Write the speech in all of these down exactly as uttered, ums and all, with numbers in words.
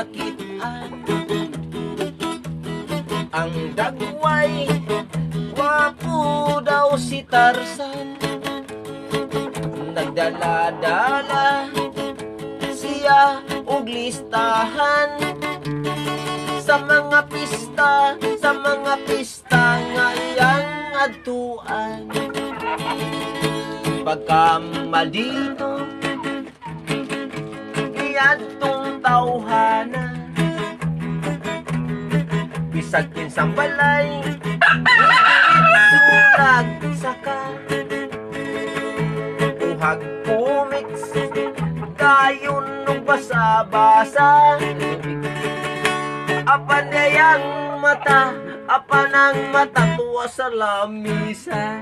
nakitaan. Ang dagway, wapo daw si Tarzan. Nagdala-dala siya og listahan sa mga pista, sa mga pista ngayang adtuan. Pagka malino iyadtong tawhana, bisag kinsang balay sulag saka uhag pumix kayon nung basa-basa. Apan dayang mata, apan ang mata tuwa sa lamisa.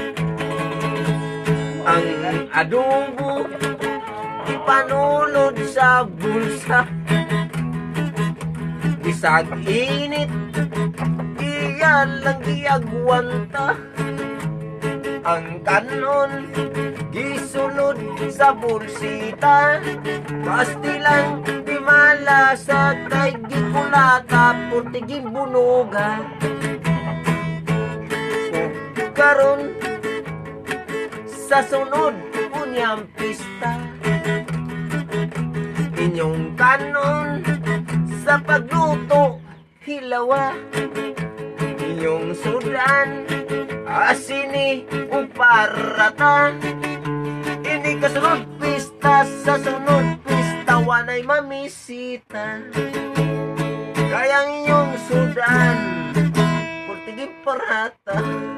Ang adobo ipanulod sa bulsa, bisag init iyan lang giagwanta. Ang kanon gisulod sa bulsita, pastilang di malasa kay gikulata purti gibunuga. Karon sa sunod unyang pista, inyong kanon sa pagluto hilawa, inyong sudan asini uparata. Ini kasunod pista, sa sunod pista wanay mamisita. Kayang inyong sudan purti giparata.